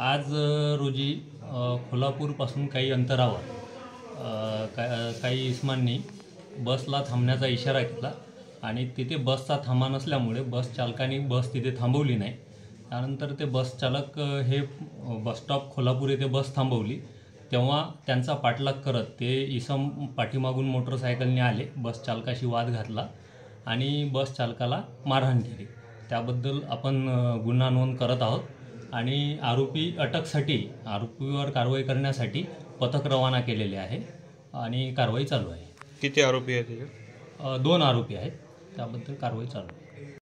आज रोजी कोल्हापूरपासून काही अंतरावर काही इसमांनी बसला थांबण्याचा इशारा केला आणि तिथे बसचा थांबा नसल्यामुळे बस चालकाने बस तिथे थांबवली नाही। त्यानंतर ते बस चालक हे बसस्टॉप कोल्हापूर येथे बस थांबवली तेव्हा त्यांचा पाठलाग करत ते इसम पाठीमागून मोटरसायकलने आले, बस चालकाशी वाद घातला आणि बस चालकाला मारहाण केली। त्याबद्दल आपण गुन्हा नोंद करत आहोत आणि आरोपीवर कारवाई करण्यासाठी पथक रवाना केलेले आहे आणि कारवाई चालू आहे। किती आरोपी आहेत? 2 आरोपी आहेत, त्याबद्दल कारवाई चालू आहे।